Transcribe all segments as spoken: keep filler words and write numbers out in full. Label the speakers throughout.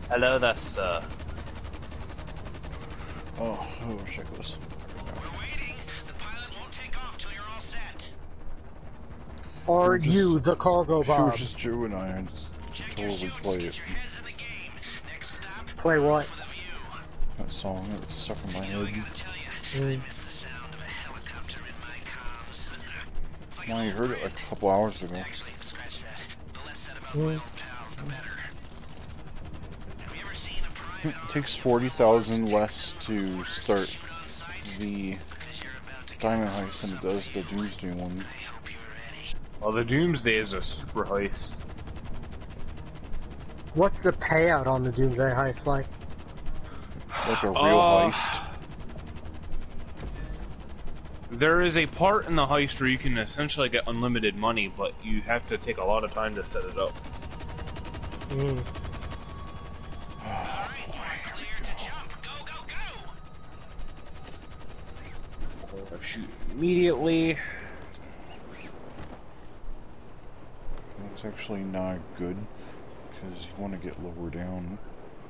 Speaker 1: Hello, that's uh.
Speaker 2: Oh, oh, checklist.
Speaker 3: We're waiting. The pilot won't take off till you're all set.
Speaker 4: Are
Speaker 2: We're just-
Speaker 4: you the cargo
Speaker 2: If it was
Speaker 4: Bob?
Speaker 2: just Joe and I, I'd
Speaker 3: Check your
Speaker 2: totally
Speaker 3: chutes.
Speaker 2: play
Speaker 3: Get
Speaker 2: it.
Speaker 3: your heads in the game. Next stop.
Speaker 4: Play what?
Speaker 3: For the view.
Speaker 2: That song that was stuck in my
Speaker 3: You know, I
Speaker 2: head.
Speaker 3: gotta tell you, I
Speaker 4: Mm.
Speaker 3: miss the sound of a helicopter in my comms. It's like
Speaker 2: Well,
Speaker 3: an
Speaker 2: you
Speaker 3: old
Speaker 2: heard it like
Speaker 3: friend.
Speaker 2: a couple hours ago.
Speaker 3: Actually, scratch that. The less said about
Speaker 4: Mm.
Speaker 3: my old pals, the better. Have you ever seen a private
Speaker 2: It takes forty thousand less to start
Speaker 3: shoot on sight?
Speaker 2: the
Speaker 3: Because you're about to get
Speaker 2: Diamond Heist than it does the Doomsday one.
Speaker 3: I hope you're ready.
Speaker 1: Well, the Doomsday is a super heist.
Speaker 4: What's the payout on the Doomsday Heist like?
Speaker 2: Like a real
Speaker 1: Uh,
Speaker 2: heist.
Speaker 1: There is a part in the heist where you can essentially get unlimited money, but you have to take a lot of time to set it up.
Speaker 4: Mm.
Speaker 3: Alright, you're clear to jump. Go, go, go!
Speaker 1: Uh, shoot immediately.
Speaker 2: That's actually not good, because you want to get lower down.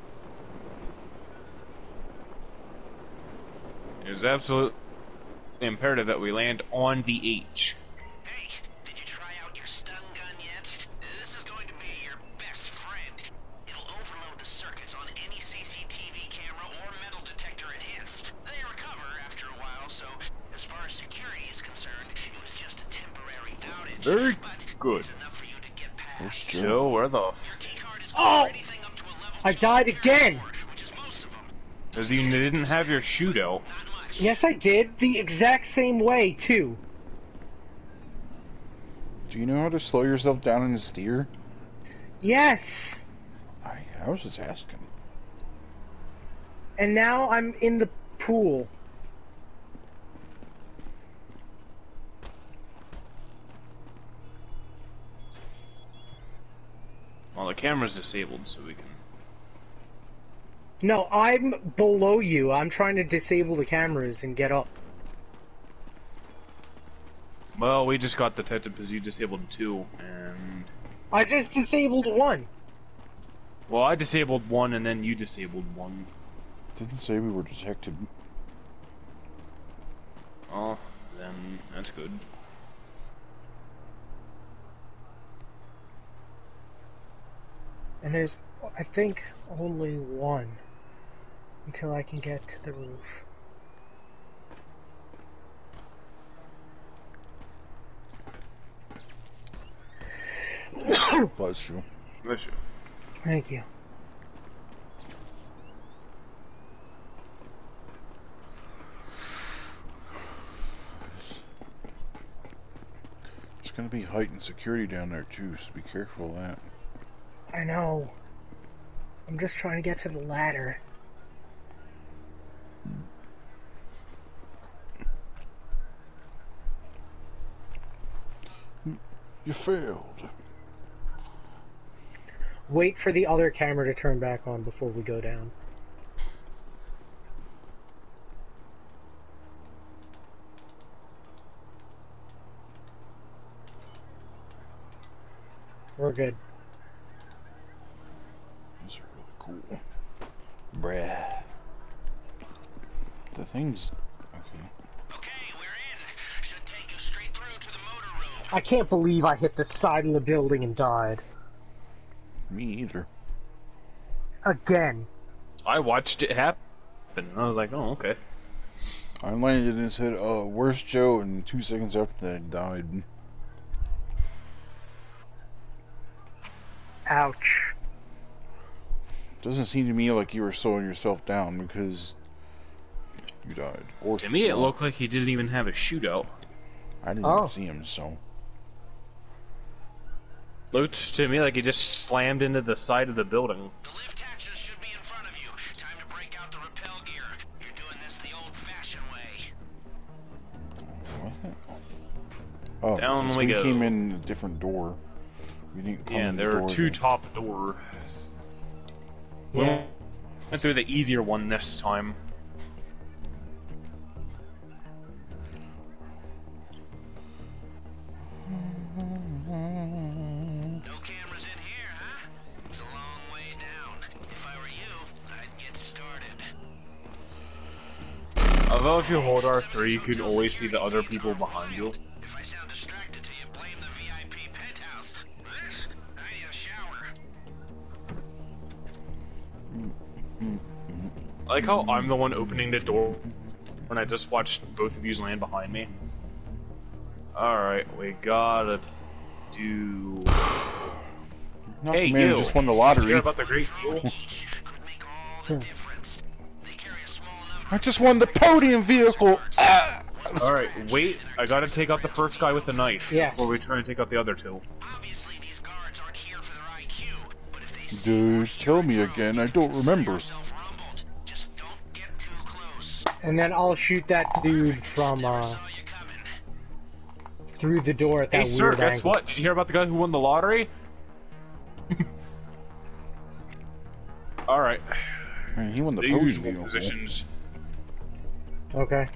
Speaker 1: It is absolutely imperative that we land on the H.
Speaker 3: Hey, did you try out your stun gun yet? This is going to be your best friend. It'll overload the circuits on any C C T V camera or metal detector it hits. They recover after a while, so as far as security is concerned, it was just a temporary outage.
Speaker 1: Very
Speaker 3: but
Speaker 1: good.
Speaker 3: it's enough for you to get
Speaker 2: Where's
Speaker 3: past.
Speaker 2: Joe?
Speaker 1: Joe, where the?
Speaker 3: Your keycard is good
Speaker 4: Oh!
Speaker 3: for anything up to a level
Speaker 4: I
Speaker 3: two
Speaker 4: died
Speaker 3: security
Speaker 4: again!
Speaker 3: network, which is most of them.
Speaker 1: Because you didn't have your shootout.
Speaker 3: Not much.
Speaker 4: Yes, I did. The exact same way, too.
Speaker 2: Do you know how to slow yourself down and steer?
Speaker 4: Yes!
Speaker 2: I, I was just asking.
Speaker 4: And now I'm in the pool.
Speaker 1: Well, the camera's disabled, so we can.
Speaker 4: No, I'm below you. I'm trying to disable the cameras and get up.
Speaker 1: Well, we just got detected because you disabled two, and
Speaker 4: I just disabled one.
Speaker 1: well, I disabled one, and then you disabled one.
Speaker 2: Didn't say we were detected.
Speaker 1: Oh, then that's good.
Speaker 4: And there's, I think, only one. Until I can get to the roof.
Speaker 2: Bless you.
Speaker 1: Bless you.
Speaker 4: Thank you.
Speaker 2: There's gonna be heightened security down there too, so be careful of that.
Speaker 4: I know. I'm just trying to get to the ladder.
Speaker 2: You failed.
Speaker 4: Wait for the other camera to turn back on before we go down. We're good.
Speaker 2: These are really cool. Bruh. The thing's okay.
Speaker 3: Okay, we're in. Should take you straight through to the motor room.
Speaker 4: I can't believe I hit the side of the building and died.
Speaker 2: Me either.
Speaker 4: Again.
Speaker 1: I watched it happen. And I was like, oh, okay.
Speaker 2: I landed and said, uh, where's Joe? And two seconds after that, I died.
Speaker 4: Ouch.
Speaker 2: Doesn't seem to me like you were slowing yourself down because you died. Or
Speaker 1: To me, it
Speaker 2: well,
Speaker 1: looked like he didn't even have a shootout.
Speaker 2: I didn't
Speaker 4: Oh.
Speaker 2: see him, so.
Speaker 1: Looked to me like he just slammed into the side of the building.
Speaker 3: The lift hatches should be in front of you. Time to break out the rappel gear. You're doing this the old-fashioned way.
Speaker 2: What? Oh,
Speaker 1: Down
Speaker 2: because
Speaker 1: we
Speaker 2: we
Speaker 1: go.
Speaker 2: came in a different door. We didn't come
Speaker 1: Yeah,
Speaker 2: in
Speaker 1: there
Speaker 2: the
Speaker 1: were
Speaker 2: door
Speaker 1: two
Speaker 2: then.
Speaker 1: top doors. We
Speaker 4: Yeah.
Speaker 1: went through the easier one this time.
Speaker 3: No cameras in here, huh? It's a long way down. If I were
Speaker 1: know if you hold R three, you can always see the other people behind you?
Speaker 3: If I sound distracted to you, blame the V I P penthouse. I need a shower.
Speaker 1: I like how I'm the one opening the door when I just watched both of yous land behind me. Alright, we gotta do...
Speaker 2: Not
Speaker 1: Hey,
Speaker 2: the man
Speaker 1: you!
Speaker 2: who just won the
Speaker 1: Did you
Speaker 2: lottery.
Speaker 1: hear about the great deal?
Speaker 3: Could make all the difference. They carry a small number.
Speaker 2: I just won the podium vehicle! Ah!
Speaker 1: Alright, wait, I gotta take out the first guy with the knife
Speaker 4: Yes.
Speaker 1: before we try and take out the other two.
Speaker 3: Obviously, these guards aren't here for their I Q, but if they see
Speaker 2: Dude, tell me again, I don't remember.
Speaker 3: yourself rumbled, just don't get too close.
Speaker 4: And then I'll shoot that dude from uh,
Speaker 3: Saw you coming.
Speaker 4: through the door at that
Speaker 1: Hey
Speaker 4: weird
Speaker 1: sir, guess
Speaker 4: angle.
Speaker 1: what? Did you hear about the guy who won the lottery? Alright,
Speaker 2: Man, he won the
Speaker 1: the
Speaker 2: podium
Speaker 1: usual
Speaker 2: vehicle.
Speaker 1: positions.
Speaker 4: Okay.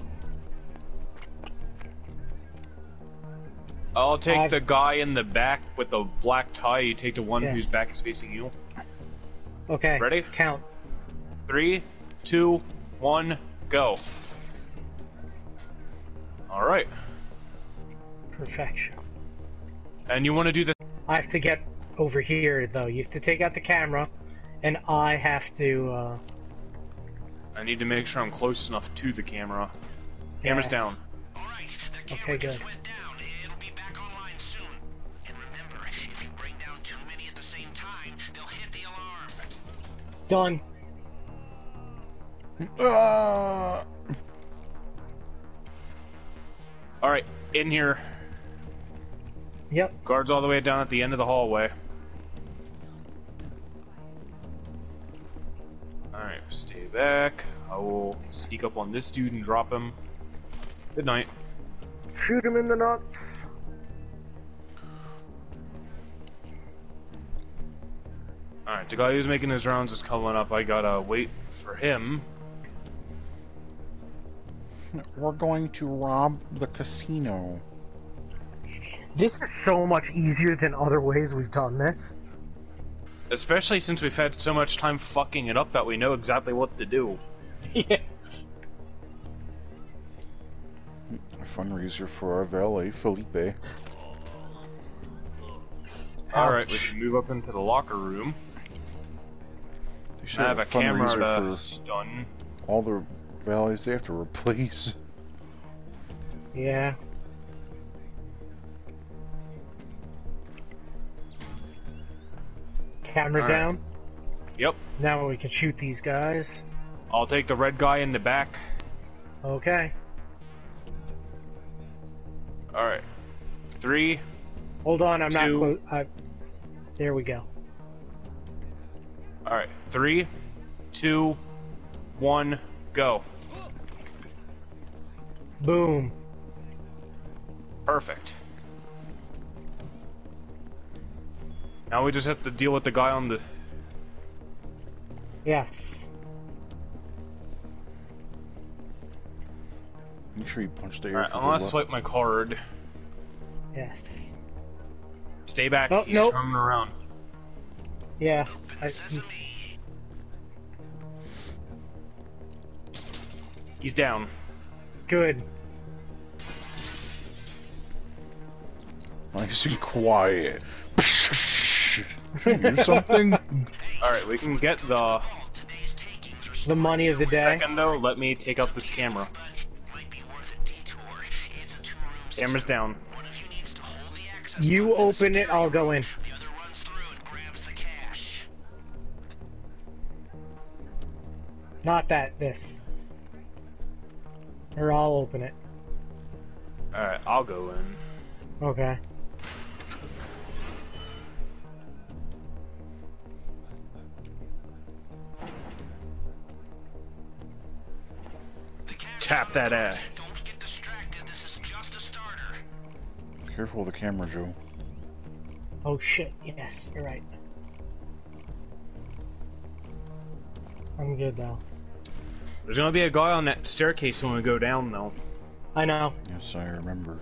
Speaker 1: I'll take
Speaker 4: I've-
Speaker 1: the guy in the back with the black tie, you take the one
Speaker 4: Yeah.
Speaker 1: whose back is facing you.
Speaker 4: Okay.
Speaker 1: Ready?
Speaker 4: Count.
Speaker 1: Three, two, one, go. Alright.
Speaker 4: Perfection.
Speaker 1: And you want to do the...
Speaker 4: I have to get over here though. You have to take out the camera, and I have to. Uh,
Speaker 1: I need to make sure I'm close enough to the camera. Camera's
Speaker 4: Yes.
Speaker 1: down.
Speaker 3: Alright, the
Speaker 4: Okay,
Speaker 3: camera just
Speaker 4: good.
Speaker 3: went down. It'll be back online soon. And remember, if you bring down too many at the same time, they'll hit the alarm.
Speaker 4: done.
Speaker 2: Ah!
Speaker 1: Alright, in here.
Speaker 4: Yep.
Speaker 1: Guards all the way down at the end of the hallway. Alright, stay back. I will sneak up on this dude and drop him. Good night.
Speaker 4: Shoot him in the nuts.
Speaker 1: Alright, the guy who's making his rounds is coming up. I gotta wait for him.
Speaker 2: We're going to rob the casino.
Speaker 4: This is so much easier than other ways we've done this.
Speaker 1: Especially since we've had so much time fucking it up that we know exactly what to do.
Speaker 4: Yeah.
Speaker 2: A fundraiser for our valet, Felipe.
Speaker 1: Alright, we can move up into the locker room.
Speaker 2: They should
Speaker 1: I have a camera
Speaker 2: fundraiser
Speaker 1: to
Speaker 2: for
Speaker 1: stun.
Speaker 2: all the valets they have to replace.
Speaker 4: Yeah. Camera
Speaker 1: All right.
Speaker 4: down.
Speaker 1: Yep.
Speaker 4: Now we can shoot these guys.
Speaker 1: I'll take the red guy in the back.
Speaker 4: Okay.
Speaker 1: Alright. Three.
Speaker 4: Hold on, I'm not
Speaker 1: Two.
Speaker 4: close. I... There we go.
Speaker 1: Alright. Three, two, one, go.
Speaker 4: Boom.
Speaker 1: Perfect. Now we just have to deal with the guy on the...
Speaker 4: Yes.
Speaker 2: Make sure you punch the air.
Speaker 1: Alright,
Speaker 2: for
Speaker 1: I'm
Speaker 2: good
Speaker 1: gonna
Speaker 2: luck.
Speaker 1: swipe my card.
Speaker 4: Yes.
Speaker 1: Stay back,
Speaker 4: Oh,
Speaker 1: he's
Speaker 4: nope.
Speaker 1: turning around.
Speaker 4: Yeah. I,
Speaker 1: He's down.
Speaker 4: good.
Speaker 2: Nice and quiet. Hear something?
Speaker 1: Alright, we can get the...
Speaker 3: Today's takings are
Speaker 4: The money of the day.
Speaker 1: Second though, let me take out this camera.
Speaker 3: might be worth a detour. It's a two-room
Speaker 1: Camera's down.
Speaker 3: One of you needs to hold the access.
Speaker 4: You open it, I'll go in.
Speaker 3: The other runs through and grabs the cash.
Speaker 4: Not that, this. Or I'll open it.
Speaker 1: Alright, I'll go in.
Speaker 4: Okay.
Speaker 3: The cash
Speaker 1: Tap that ass.
Speaker 3: Don't get distracted. This is just a starter.
Speaker 2: Careful with the camera, Joe.
Speaker 4: Oh shit, yes, you're right. I'm good though.
Speaker 1: There's gonna be a guy on that staircase when we go down though.
Speaker 4: I know.
Speaker 2: Yes, I remember.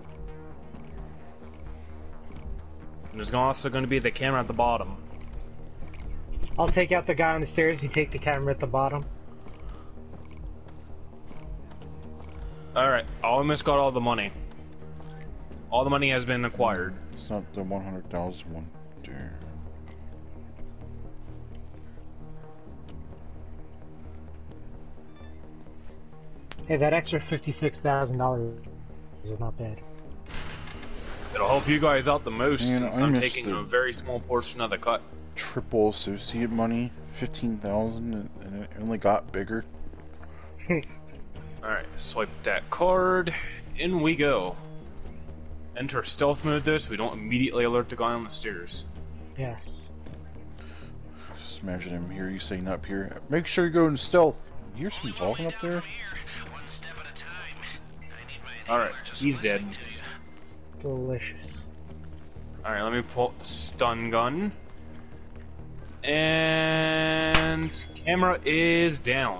Speaker 1: And there's also gonna be the camera at the bottom.
Speaker 4: I'll take out the guy on the stairs, you take the camera at the bottom.
Speaker 1: Alright, I almost got all the money. All the money has been acquired.
Speaker 2: It's not the one hundred thousand one. Dear.
Speaker 4: Hey, that extra fifty-six thousand dollars is not bad.
Speaker 1: It'll help you guys out the most
Speaker 2: Man,
Speaker 1: since
Speaker 2: I
Speaker 1: I'm
Speaker 2: missed
Speaker 1: taking
Speaker 2: the-
Speaker 1: a very small portion of the cut.
Speaker 2: Triple associate money, fifteen thousand, and and it only got bigger.
Speaker 1: Alright, swipe that card. In we go. Enter stealth mode though, so we don't immediately alert the guy on the stairs.
Speaker 4: Yes.
Speaker 2: Just imagine him hear you saying up here. Make sure you go in stealth. You hear some talking up there?
Speaker 3: One step at a time. I need my
Speaker 1: Alright,
Speaker 3: inhaler just
Speaker 1: he's dead.
Speaker 3: listening to you.
Speaker 4: Delicious.
Speaker 1: Alright, let me pull stun gun. And camera is down.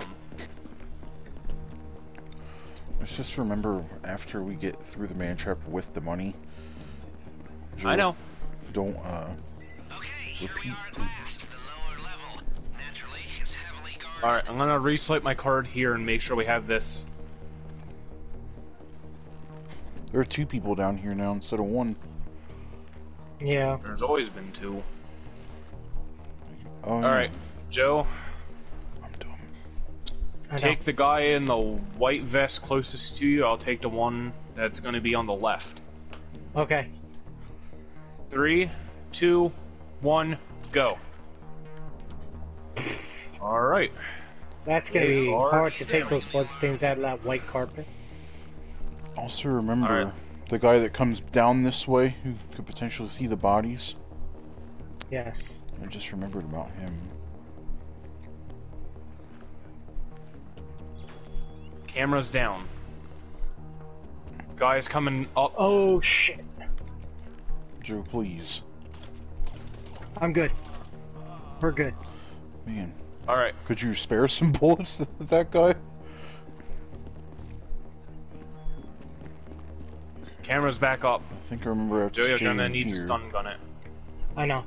Speaker 2: Let's just remember after we get through the man trap with the money.
Speaker 1: I know.
Speaker 2: Don't uh
Speaker 3: Okay, here we
Speaker 2: repeat.
Speaker 3: are at last, the lower level. Naturally, it's heavily guarded.
Speaker 1: Alright, I'm gonna reswipe my card here and make sure we have this.
Speaker 2: There are two people down here now instead of one.
Speaker 4: Yeah.
Speaker 1: There's always been two.
Speaker 2: Oh,
Speaker 1: Alright, Joe,
Speaker 2: I'm dumb.
Speaker 4: I know.
Speaker 1: take the guy in the white vest closest to you. I'll take the one that's gonna be on the left.
Speaker 4: Okay.
Speaker 1: Three, two, one, go. Alright.
Speaker 4: That's gonna
Speaker 1: They
Speaker 4: be
Speaker 1: are
Speaker 4: hard to take
Speaker 1: down.
Speaker 4: those bloodstains out of that white carpet.
Speaker 2: Also remember
Speaker 1: Alright.
Speaker 2: the guy that comes down this way who could potentially see the bodies.
Speaker 4: Yes.
Speaker 2: I just remembered about him.
Speaker 1: Camera's down. Guy's coming up.
Speaker 4: Oh shit.
Speaker 2: Joe, please.
Speaker 4: I'm good. We're good.
Speaker 2: Man,
Speaker 1: Alright,
Speaker 2: could you spare some bullets with that guy?
Speaker 1: camera's back up.
Speaker 2: I think I remember I have to
Speaker 1: Joe, you're
Speaker 2: stay
Speaker 1: gonna
Speaker 2: in
Speaker 1: need
Speaker 2: here.
Speaker 1: to stun gun it.
Speaker 4: I know.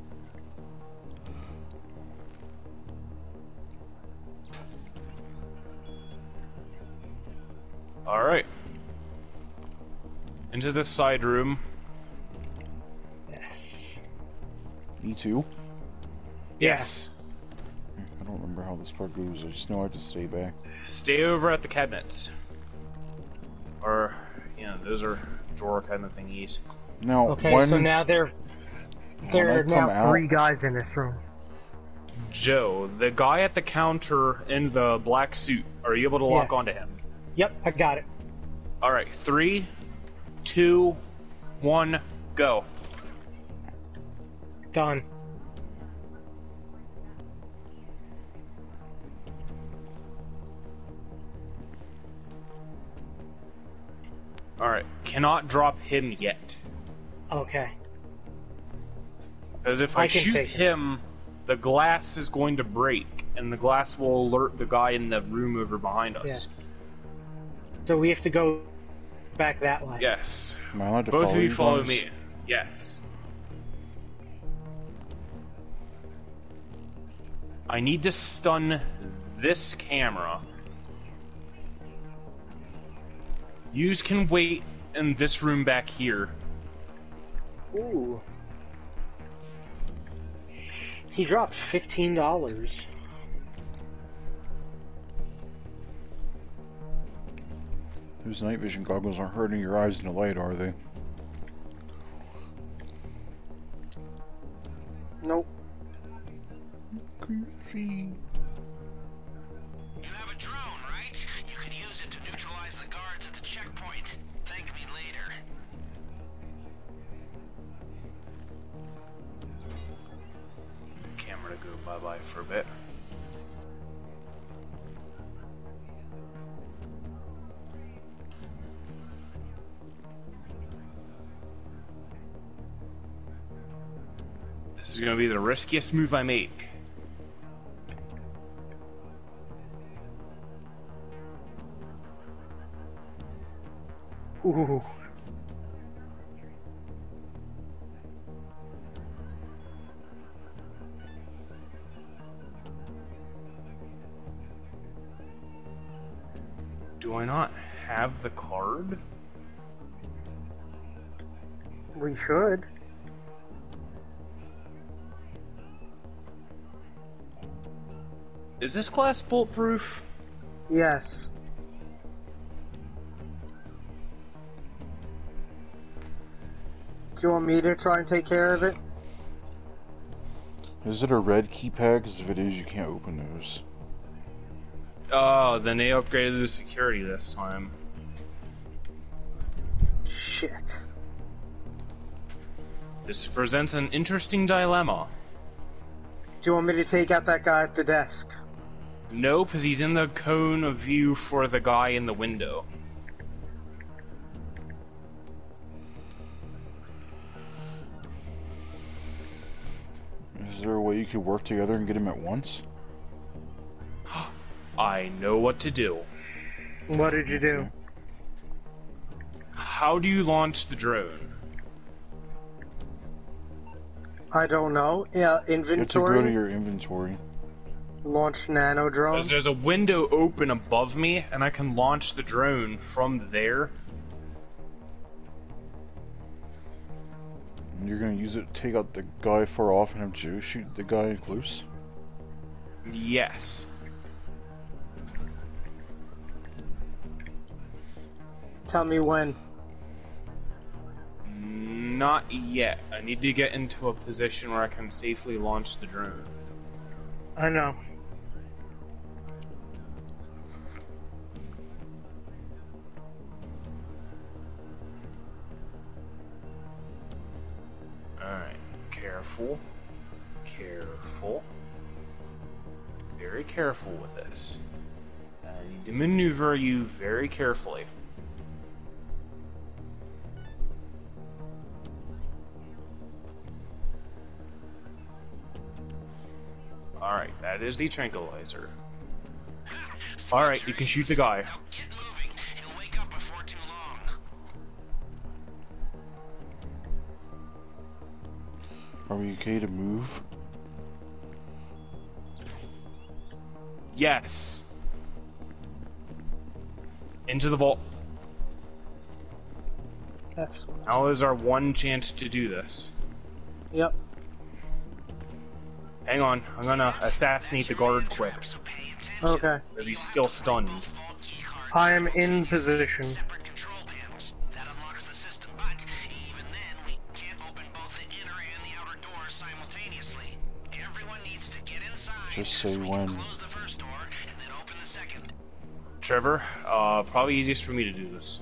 Speaker 1: Alright. Into this side room.
Speaker 4: Yes.
Speaker 2: Me too.
Speaker 1: Yes.
Speaker 2: I don't remember how this part goes. I just know I have to stay back.
Speaker 1: Stay over at the cabinets. Or, you know, those are drawer cabinet thingies.
Speaker 2: Now,
Speaker 4: Okay,
Speaker 2: when
Speaker 4: so now there there
Speaker 2: I
Speaker 4: are now
Speaker 2: come out-
Speaker 4: three guys in this room.
Speaker 1: Joe, the guy at the counter in the black suit, are you able to lock
Speaker 4: Yes.
Speaker 1: onto him?
Speaker 4: Yep, I got it.
Speaker 1: Alright, three, two, one, go.
Speaker 4: Done.
Speaker 1: Alright, cannot drop him yet.
Speaker 4: Okay.
Speaker 1: Because if I,
Speaker 4: I can
Speaker 1: shoot
Speaker 4: take it.
Speaker 1: him, the glass is going to break, and the glass will alert the guy in the room over behind us.
Speaker 4: Yes. So we have to go back that way.
Speaker 1: Yes.
Speaker 2: am I allowed to
Speaker 1: Both
Speaker 2: follow
Speaker 1: of you
Speaker 2: you
Speaker 1: follow
Speaker 2: guys?
Speaker 1: me. Yes. I need to stun this camera. Yous can wait in this room back here.
Speaker 4: Ooh. He dropped fifteen dollars.
Speaker 2: Those night vision goggles aren't hurting your eyes in the light, are they?
Speaker 4: Nope.
Speaker 2: Couldn't see.
Speaker 3: You have a drone, right? You can use it to neutralize the guards at the checkpoint. Thank me later.
Speaker 1: Camera to go bye-bye for a bit. This is gonna be the riskiest move I make.
Speaker 4: Ooh.
Speaker 1: Do I not have the card?
Speaker 4: We should.
Speaker 1: Is this glass bulletproof?
Speaker 4: Yes. Do you want me to try and take care of it?
Speaker 2: Is it a red keypad? Because if it is, you can't open those.
Speaker 1: Oh, then they upgraded the security this time.
Speaker 4: Shit.
Speaker 1: This presents an interesting dilemma.
Speaker 4: Do you want me to take out that guy at the desk?
Speaker 1: No, because he's in the cone of view for the guy in the window.
Speaker 2: Is there a way you could work together and get him at once?
Speaker 1: I know what to do.
Speaker 4: What did you do?
Speaker 1: How do you launch the drone?
Speaker 4: I don't know. Yeah,
Speaker 2: You have to
Speaker 4: inventory.
Speaker 2: go to your inventory.
Speaker 4: Launch nano drone.
Speaker 1: Because there's a window open above me, and I can launch the drone from there.
Speaker 2: And you're gonna use it to take out the guy far off and have Joe shoot the guy close?
Speaker 1: Yes.
Speaker 4: Tell me when.
Speaker 1: Not yet. I need to get into a position where I can safely launch the drone.
Speaker 4: I know.
Speaker 1: Alright. Careful. Careful. Very careful with this. I need to maneuver you very carefully. Alright, that is the tranquilizer. Alright, you can shoot the guy.
Speaker 3: Get moving. He'll wake up before too long.
Speaker 2: Are we okay to move?
Speaker 1: Yes. Into the vault.
Speaker 4: Excellent.
Speaker 1: Now is our one chance to do this.
Speaker 4: Yep.
Speaker 1: Hang on, I'm gonna assassinate the guard quick,
Speaker 3: So pay attention.
Speaker 4: Okay.
Speaker 1: because he's still stunned.
Speaker 3: Vault key cards
Speaker 4: I am in position.
Speaker 3: separate control panels. That unlocks the system, but even then, we can't open both the inner and the outer doors simultaneously. Everyone needs to get inside.
Speaker 2: Just say
Speaker 3: so we
Speaker 2: when.
Speaker 3: can close the first door and then open the second.
Speaker 1: Trevor, uh, probably easiest for me to do this.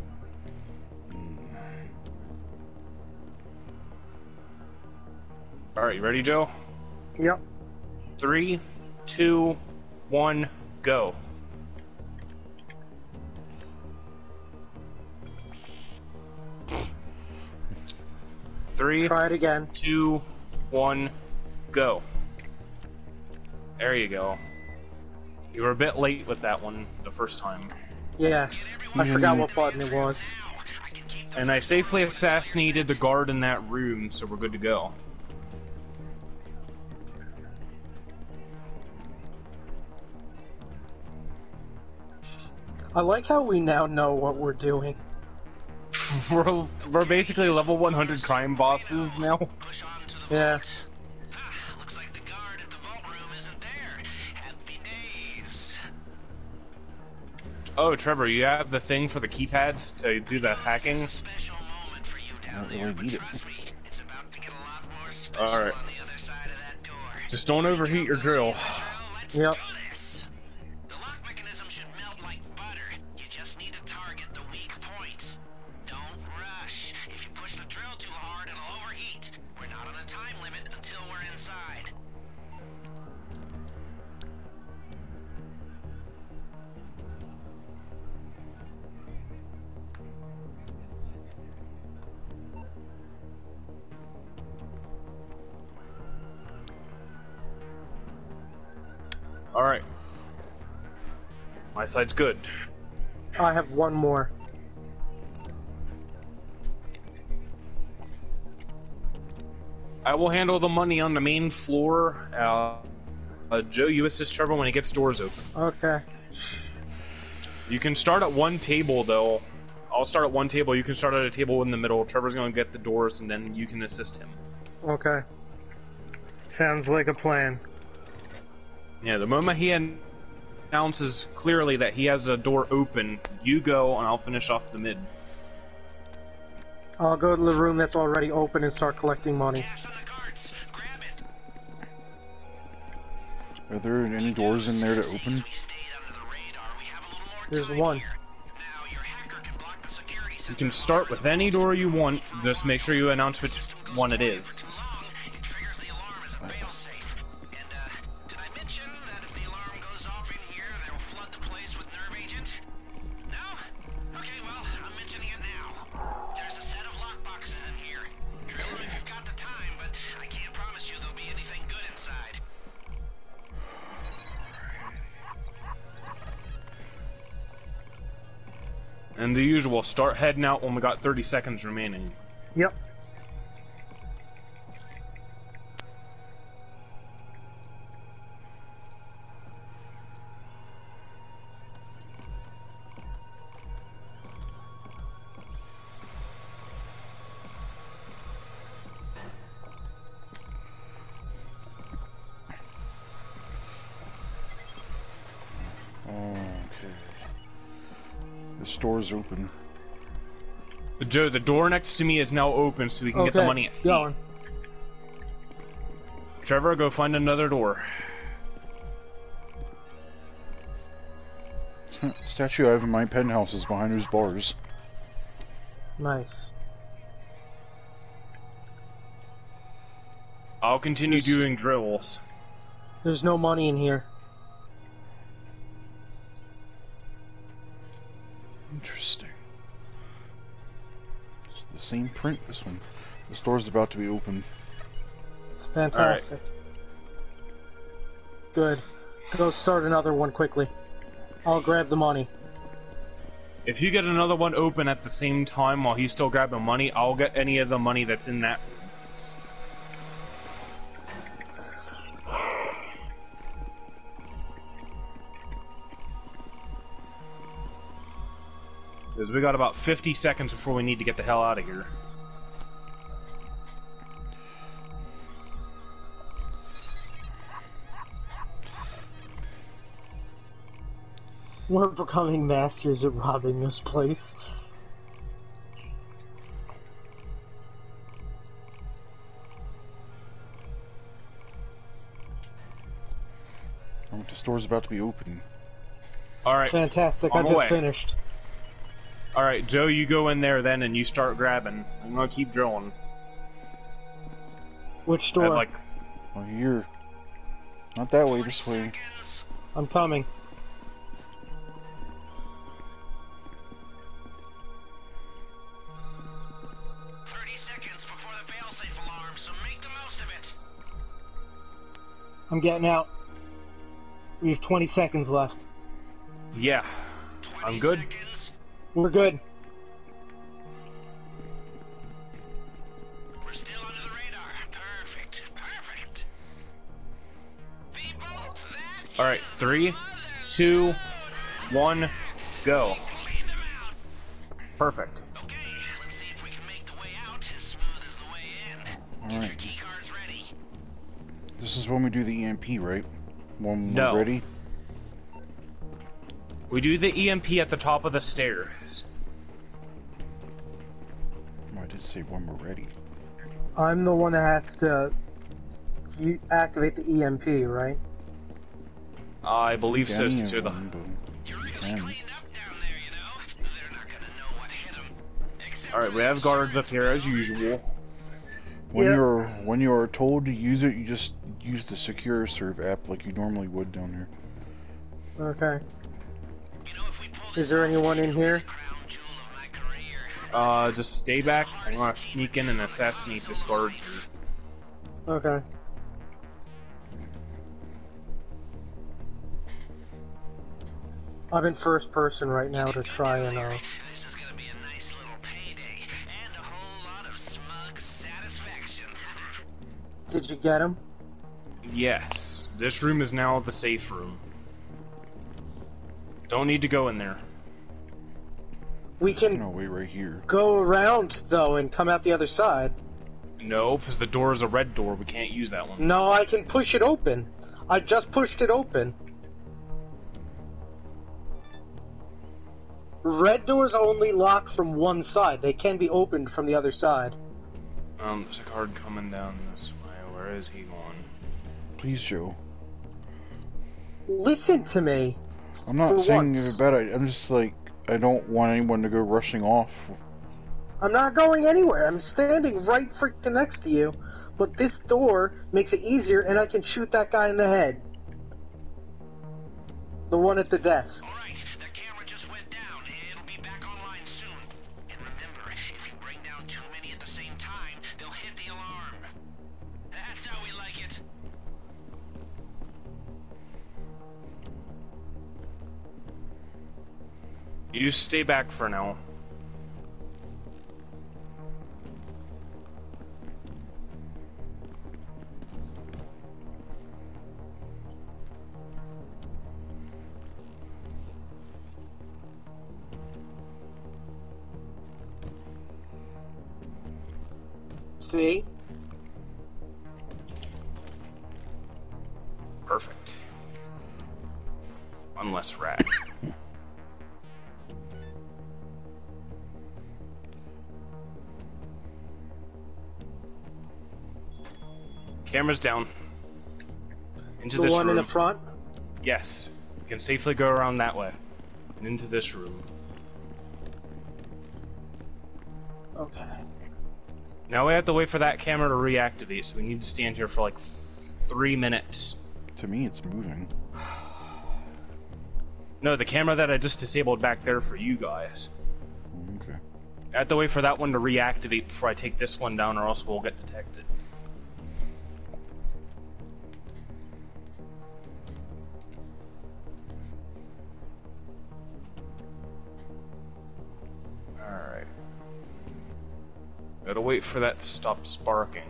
Speaker 1: Alright, you ready, Joe?
Speaker 4: Yep.
Speaker 1: Three, two, one, go. Three,
Speaker 4: Try it again.
Speaker 1: two, one, go. There you go. You were a bit late with that one the first time.
Speaker 4: Yes. I forgot what button it was.
Speaker 1: And I safely assassinated the guard in that room, so we're good to go.
Speaker 4: I like how we now know what we're doing.
Speaker 1: we're, we're basically level one hundred crime bosses now.
Speaker 3: Push on to the
Speaker 4: Yeah.
Speaker 3: vault. Ah, looks like the guard at the vault room isn't there. Happy days.
Speaker 1: Oh, Trevor, you have the thing for the keypads to do the hacking?
Speaker 3: Special moment for you down
Speaker 2: don't
Speaker 3: there,
Speaker 2: really
Speaker 3: but
Speaker 2: need it.
Speaker 3: trust me, it's about to get a lot more special
Speaker 1: Alright.
Speaker 3: on the other side of that door.
Speaker 1: Just don't overheat your drill.
Speaker 3: Let's
Speaker 4: Yep.
Speaker 3: do this. The lock mechanism should melt like butter. You just need to target the weak points. Don't rush. If you push the drill too hard, it'll overheat. We're not on a time limit until we're inside.
Speaker 1: Alright. My side's good.
Speaker 4: I have one more.
Speaker 1: I will handle the money on the main floor. Uh, uh, Joe, you assist Trevor when he gets doors open.
Speaker 4: Okay.
Speaker 1: You can start at one table though. I'll start at one table. You can start at a table in the middle. Trevor's gonna get the doors, and then you can assist him.
Speaker 4: Okay. Sounds like a plan.
Speaker 1: Yeah, the moment he announces clearly that he has a door open, you go, and I'll finish off the mid.
Speaker 4: I'll go to the room that's already open and start collecting money.
Speaker 3: Cash on the carts. Grab it.
Speaker 2: Are there any doors in there to open?
Speaker 3: We stayed under the radar. We have a little more
Speaker 4: There's
Speaker 3: time
Speaker 4: one.
Speaker 3: here. Now, your hacker can block the security
Speaker 1: You
Speaker 3: center.
Speaker 1: can start with any door you want. Just make sure you announce which one it is.
Speaker 3: Too long, it triggers the alarm as a failsafe. And, uh, did I mention that if the alarm goes off in here, they'll flood the place with nerve agent? No? Okay, well, I'm mentioning it now. There's a set of lockboxes in here. Drill them if you've got the time, but I can't promise you there'll be anything good inside.
Speaker 1: And the usual, start heading out when we got thirty seconds remaining.
Speaker 4: Yep.
Speaker 2: Okay. The store's open.
Speaker 1: Joe, the door next to me is now open, so we can
Speaker 4: Okay.
Speaker 1: get the money at C.
Speaker 4: Going.
Speaker 1: Trevor, go find another door.
Speaker 2: Statue I have in my penthouse is behind those bars.
Speaker 4: Nice.
Speaker 1: I'll continue doing drills.
Speaker 4: There's no money in here.
Speaker 2: Interesting. It's the same print, this one. The store's about to be open.
Speaker 4: Fantastic. Good. Go start another one quickly. I'll grab the money.
Speaker 1: If you get another one open at the same time while he's still grabbing money, I'll get any of the money that's in that. Because we got about fifty seconds before we need to get the hell out of here.
Speaker 4: We're becoming masters at robbing this place.
Speaker 2: Oh, the store's about to be open.
Speaker 1: Alright.
Speaker 4: Fantastic,
Speaker 1: On
Speaker 4: I
Speaker 1: the
Speaker 4: just
Speaker 1: way.
Speaker 4: finished.
Speaker 1: Alright, Joe, you go in there then and you start grabbing. I'm gonna keep drilling.
Speaker 4: Which
Speaker 1: I
Speaker 4: store?
Speaker 1: have like
Speaker 2: Oh, here. Not that way, this way.
Speaker 3: Seconds.
Speaker 4: I'm coming.
Speaker 3: thirty seconds before the failsafe alarm, so make the most of it.
Speaker 4: I'm getting out. We have twenty seconds left.
Speaker 1: yeah.
Speaker 3: twenty
Speaker 1: I'm good.
Speaker 3: Seconds.
Speaker 4: We're good.
Speaker 3: We're still under the radar. Perfect. Perfect. People, that
Speaker 1: Alright, three, two, one, go.
Speaker 3: cleaned them out.
Speaker 1: Perfect.
Speaker 3: Okay, let's see if we can make the way out as smooth as the way in. Get your
Speaker 2: Alright.
Speaker 3: key cards ready.
Speaker 2: This is when we do the E M P, right? When we're
Speaker 1: No.
Speaker 2: ready?
Speaker 1: We do the E M P at the top of the stairs.
Speaker 2: Oh, I did say when we're ready.
Speaker 4: I'm the one that has to you activate the E M P, right?
Speaker 1: I believe so,
Speaker 2: Any
Speaker 1: since you're
Speaker 2: of
Speaker 1: the...
Speaker 2: them, but
Speaker 3: You're really
Speaker 2: can.
Speaker 3: cleaned up down there, you know? They're not gonna know what hit them. Except
Speaker 1: Alright,
Speaker 3: for
Speaker 1: we
Speaker 3: the
Speaker 1: have guards up
Speaker 3: insurance
Speaker 1: here as
Speaker 3: money.
Speaker 1: usual.
Speaker 2: When
Speaker 4: Yeah.
Speaker 2: you're when you are told to use it, you just use the Secure Serve app like you normally would down there.
Speaker 4: Okay.
Speaker 3: You know, if we pull
Speaker 4: Is
Speaker 3: this
Speaker 4: there
Speaker 3: off,
Speaker 4: anyone in
Speaker 3: it'll be
Speaker 4: here?
Speaker 3: the crown jewel of my career.
Speaker 1: Uh, just stay back. I'm gonna sneak in and assassinate this guard here.
Speaker 4: Okay. I'm in first person right now to try and uh
Speaker 3: This is gonna be a nice little payday and a whole lot of smug satisfaction.
Speaker 4: did you get him?
Speaker 1: Yes. This room is now the safe room. Don't need to go in there.
Speaker 4: We
Speaker 2: I'm just
Speaker 4: can
Speaker 2: gonna wait right here.
Speaker 4: go around, though, and come out the other side.
Speaker 1: No, because the door is a red door. We can't use that one.
Speaker 4: No, I can push it open. I just pushed it open. Red doors only lock from one side. They can be opened from the other side.
Speaker 1: Um, there's a card coming down this way. Where is he going?
Speaker 2: Please, Joe.
Speaker 4: Listen to me.
Speaker 2: I'm not
Speaker 4: For
Speaker 2: saying
Speaker 4: once.
Speaker 2: it's a bad idea. I'm just like, I don't want anyone to go rushing off.
Speaker 4: I'm not going anywhere. I'm standing right freaking next to you. But this door makes it easier, and I can shoot that guy in the head. The one at the desk.
Speaker 3: Alright, the camera just went down. It'll be back online soon. And remember, if you bring down too many at the same time, they'll hit the alarm. That's how we like it.
Speaker 1: You stay back for now.
Speaker 4: See?
Speaker 1: Perfect. One less rat. Camera's down. Into
Speaker 4: The
Speaker 1: this
Speaker 4: one
Speaker 1: room.
Speaker 4: in the front?
Speaker 1: Yes. You can safely go around that way. And into this room.
Speaker 4: Okay.
Speaker 1: Now we have to wait for that camera to reactivate, so we need to stand here for like three minutes.
Speaker 2: To me, it's moving.
Speaker 1: No, the camera that I just disabled back there for you guys.
Speaker 2: Okay.
Speaker 1: I have to wait for that one to reactivate before I take this one down, or else we'll get detected. Alright. Gotta wait for that to stop sparking.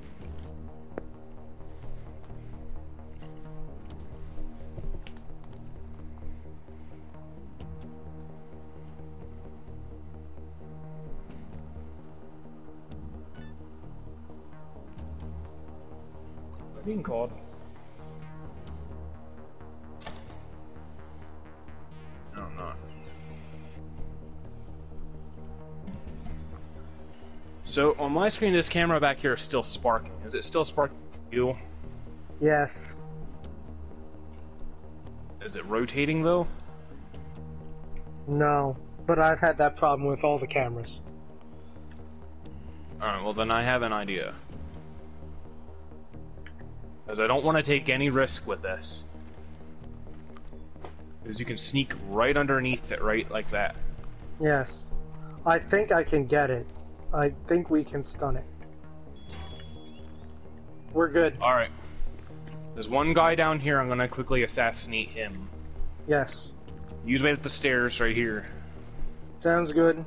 Speaker 1: I'm being called. No, I'm not. So, on my screen, this camera back here is still sparking. Is it still sparking for you?
Speaker 4: Yes.
Speaker 1: Is it rotating, though?
Speaker 4: No. But I've had that problem with all the cameras.
Speaker 1: Alright, well then I have an idea. Because I don't want to take any risk with this. Because you can sneak right underneath it, right like that.
Speaker 4: Yes. I think I can get it. I think we can stun it. We're good.
Speaker 1: Alright. There's one guy down here, I'm gonna quickly assassinate him.
Speaker 4: Yes.
Speaker 1: Use me at the stairs right here.
Speaker 4: Sounds good.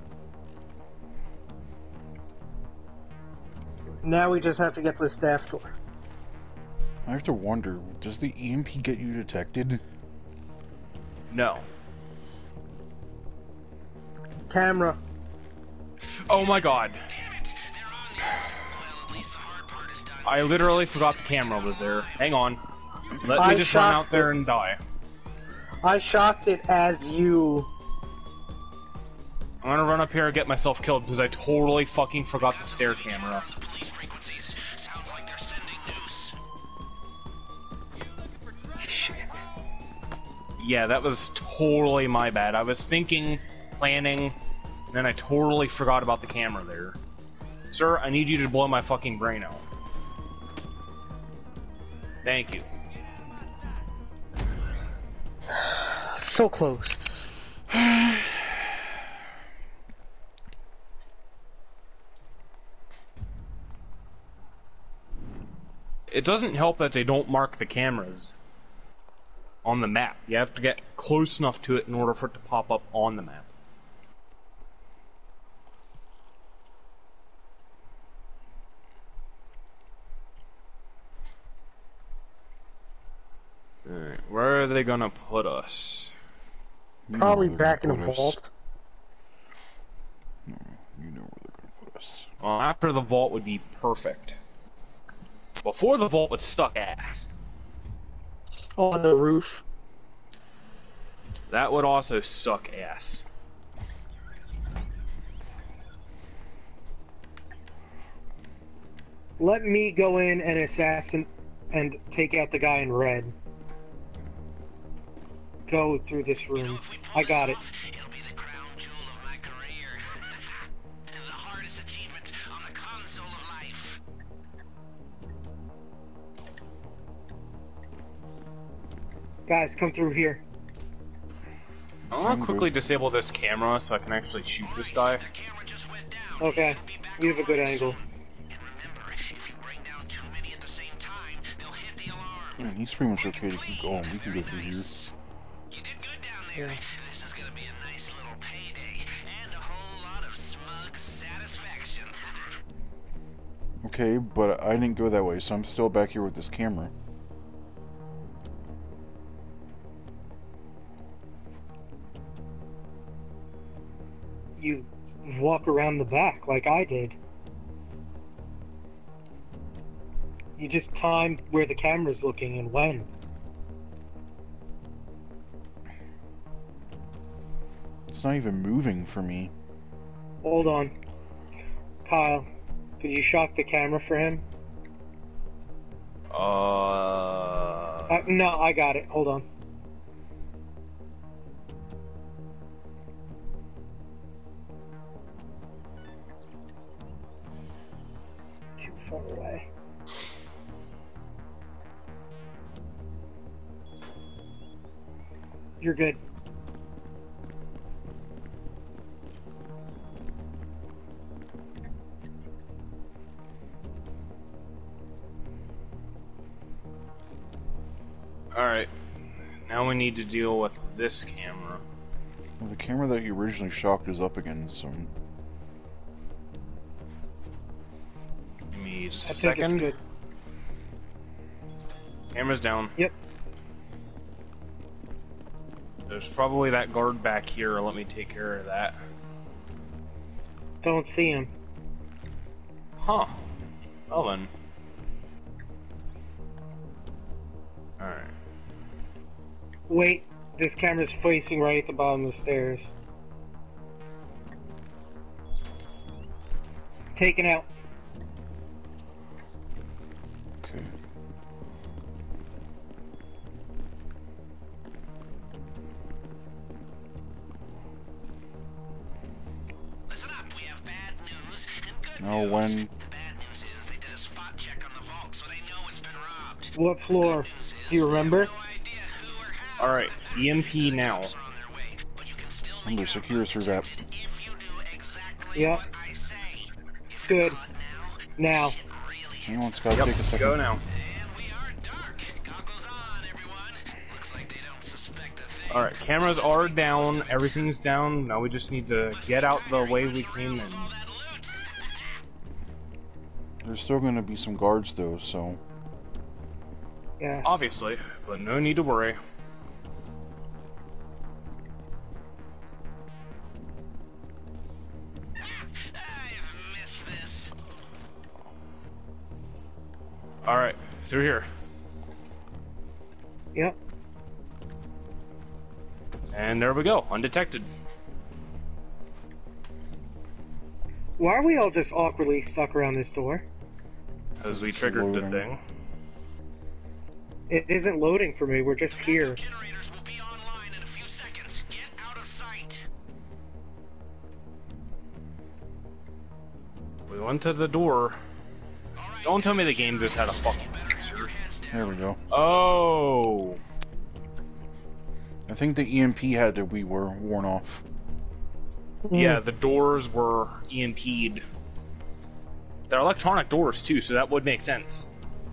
Speaker 4: Now we just have to get to the staff door.
Speaker 2: I have to wonder, does the E M P get you detected?
Speaker 1: No.
Speaker 4: Camera.
Speaker 1: Oh my god.
Speaker 3: Damn it! They're on there. Well, at least the hard part is done.
Speaker 1: I literally forgot the camera was there. Hang on. Let
Speaker 4: I
Speaker 1: me just run
Speaker 4: shot
Speaker 1: out there
Speaker 4: it.
Speaker 1: and die.
Speaker 4: I shocked it as you...
Speaker 1: I'm gonna run up here and get myself killed because I totally fucking forgot the stair camera.
Speaker 3: The police frequencies. Sounds like they're sending news.
Speaker 1: Yeah, that was totally my bad. I was thinking, planning, and then I totally forgot about the camera there. Sir, I need you to blow my fucking brain out. Thank you.
Speaker 4: So close.
Speaker 1: It doesn't help that they don't mark the cameras on the map. You have to get close enough to it in order for it to pop up on the map. Alright, where are they gonna put us?
Speaker 2: You know
Speaker 4: Probably
Speaker 2: where they're
Speaker 4: back in
Speaker 2: gonna
Speaker 4: a
Speaker 2: put us.
Speaker 4: vault.
Speaker 1: Well, after the vault would be perfect. Before the vault would suck ass.
Speaker 4: On the roof.
Speaker 1: That would also suck ass.
Speaker 4: Let me go in and assassin and take out the guy in red. Go through this
Speaker 3: You know,
Speaker 4: room.
Speaker 3: if we pull
Speaker 4: I got
Speaker 3: this
Speaker 4: it.
Speaker 3: off, it'll be the crown jewel of my career. The hardest achievement on the console of life.
Speaker 4: Guys, come through here.
Speaker 1: I want
Speaker 2: I'm
Speaker 1: to quickly
Speaker 2: good.
Speaker 1: disable this camera so I can actually shoot this guy.
Speaker 3: The camera just went down.
Speaker 4: Okay,
Speaker 3: It'll be back
Speaker 4: you have a good
Speaker 3: online
Speaker 4: angle.
Speaker 3: soon. And remember, if you bring down too many at the same time, they'll hit the alarm.
Speaker 2: Man, he's pretty much okay to keep going. We can go through here.
Speaker 3: You did good down there.
Speaker 4: Yeah.
Speaker 3: This is gonna be a nice little payday and a whole lot of smug satisfaction.
Speaker 2: Okay, but I didn't go that way, so I'm still back here with this camera.
Speaker 4: You walk around the back like I did. You just timed where the camera's looking and when.
Speaker 2: It's not even moving for me.
Speaker 4: Hold on. Kyle, could you shock the camera for him?
Speaker 1: Uh,
Speaker 4: Uh, no, I got it. Hold on. Too far away. You're good.
Speaker 1: Alright. Now we need to deal with this camera.
Speaker 2: Well, the camera that you originally shocked is up again, so...
Speaker 1: Give me just
Speaker 4: I
Speaker 1: a
Speaker 4: think it's
Speaker 1: second.
Speaker 4: good.
Speaker 1: Camera's down.
Speaker 4: Yep.
Speaker 1: There's probably that guard back here. Let me take care of that.
Speaker 4: Don't see him.
Speaker 1: Huh. Well then. Alright.
Speaker 4: Wait, this camera's facing right at the bottom of the stairs. Taken out.
Speaker 2: Okay.
Speaker 3: Listen up, we have bad news and good
Speaker 2: Now
Speaker 3: news.
Speaker 2: when...
Speaker 3: The bad news is they did a spot check on the vault, so they know it's been robbed.
Speaker 4: What floor?
Speaker 3: Good news is
Speaker 4: Do you
Speaker 3: they have
Speaker 4: remember?
Speaker 3: no idea who or how.
Speaker 1: Alright, E M P now.
Speaker 3: Cops are on their way, but you can still make
Speaker 2: Remember,
Speaker 3: it out
Speaker 2: secure through that.
Speaker 3: protected if you do exactly
Speaker 4: Yep.
Speaker 3: what I say. If
Speaker 4: Good.
Speaker 3: you're caught now,
Speaker 4: Now.
Speaker 3: shit really hits
Speaker 2: Hang on, it's gotta
Speaker 1: Yep,
Speaker 2: take a second.
Speaker 1: go now.
Speaker 3: And we are dark. Goggles on, everyone. Looks like they don't suspect a thing.
Speaker 1: Alright, cameras are down. Everything's down. Now we just need to get out the way we came in.
Speaker 3: All that loot.
Speaker 2: There's still gonna be some guards, though, so...
Speaker 4: Yeah.
Speaker 1: Obviously, but no need to worry.
Speaker 3: I've missed this.
Speaker 1: Alright, through here.
Speaker 4: Yep.
Speaker 1: And there we go, undetected.
Speaker 4: Why are we all just awkwardly stuck around this door?
Speaker 1: As we triggered the
Speaker 2: Loading.
Speaker 1: thing.
Speaker 4: It isn't loading for me. We're just here.
Speaker 3: Generators will be online in a few seconds. Get out of sight.
Speaker 1: We went to the door.
Speaker 3: All right,
Speaker 1: Don't tell me the
Speaker 3: guys,
Speaker 1: game just had a fucking
Speaker 3: keep
Speaker 1: sensor.
Speaker 3: your heads down.
Speaker 2: There we go.
Speaker 1: Oh!
Speaker 2: I think the E M P had to be were worn off.
Speaker 1: Yeah, the doors were E M P'd. They're electronic doors too, so that would make sense.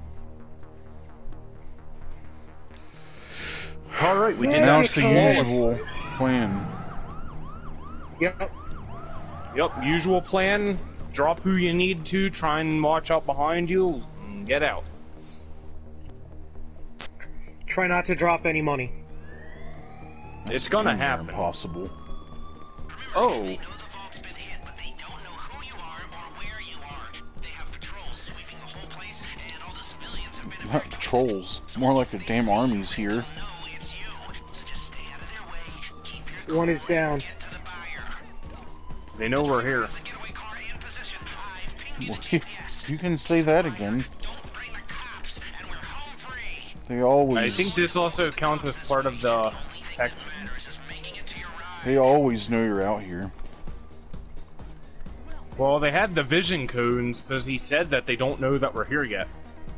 Speaker 1: Alright, we did
Speaker 4: Yeah,
Speaker 2: Now
Speaker 1: that
Speaker 2: it's the
Speaker 1: flawless.
Speaker 2: usual plan.
Speaker 4: Yep.
Speaker 1: Yep, usual plan. Drop who you need to, try and watch out behind you, and get out.
Speaker 4: Try not to drop any money.
Speaker 1: It's gonna
Speaker 2: damn near
Speaker 1: happen.
Speaker 2: Impossible.
Speaker 1: Oh,
Speaker 3: They know the vault's been hit, but they don't know who you are or where you
Speaker 2: patrols. More like the damn army's here.
Speaker 3: No, it's you. So just stay out of their way. Keep your
Speaker 4: One is down.
Speaker 3: get to the buyer.
Speaker 1: They know we're here.
Speaker 3: The getaway car in position. I've pinged
Speaker 2: Well,
Speaker 3: the
Speaker 2: you,
Speaker 3: G P S.
Speaker 2: you can say that again.
Speaker 3: Don't bring the cops, and we're home free.
Speaker 2: They always.
Speaker 1: I think this also counts as part of the text.
Speaker 3: Matters is making it to your ride.
Speaker 2: They always know you're out here.
Speaker 1: Well, they had the vision cones because he said that they don't know that we're here yet.